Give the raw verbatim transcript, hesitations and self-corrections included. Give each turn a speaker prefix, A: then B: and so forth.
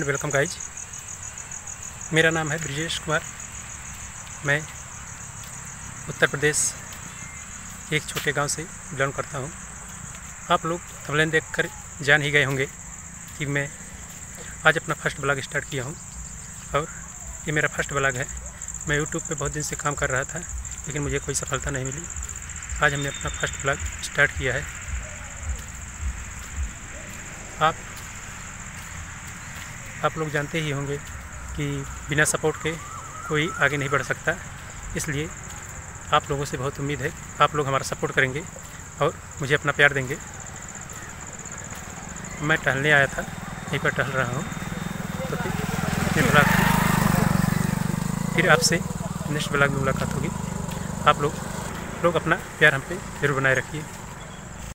A: And welcome guys. मेरा नाम है ब्रिजेश कुमार। मैं उत्तर प्रदेश एक छोटे गांव से बिलोंग करता हूं। आप लोग थंबनेल देखकर जान ही गए होंगे कि मैं आज अपना फर्स्ट ब्लॉग स्टार्ट किया हूं और ये मेरा फर्स्ट ब्लॉग है। मैं यूट्यूब पे बहुत दिन से काम कर रहा था लेकिन मुझे कोई सफलता नहीं मिली। आज हमने अपना फर्स्ट ब्लॉग स्टार्ट किया है। आप आप लोग जानते ही होंगे कि बिना सपोर्ट के कोई आगे नहीं बढ़ सकता, इसलिए आप लोगों से बहुत उम्मीद है आप लोग हमारा सपोर्ट करेंगे और मुझे अपना प्यार देंगे। मैं टहलने आया था, यहीं पर टहल रहा हूँ, तो फिर ब्लॉग फिर आपसे नेक्स्ट ब्लॉग में मुलाकात होगी। आप लोग लोग अपना प्यार हम पे जरूर बनाए रखिए।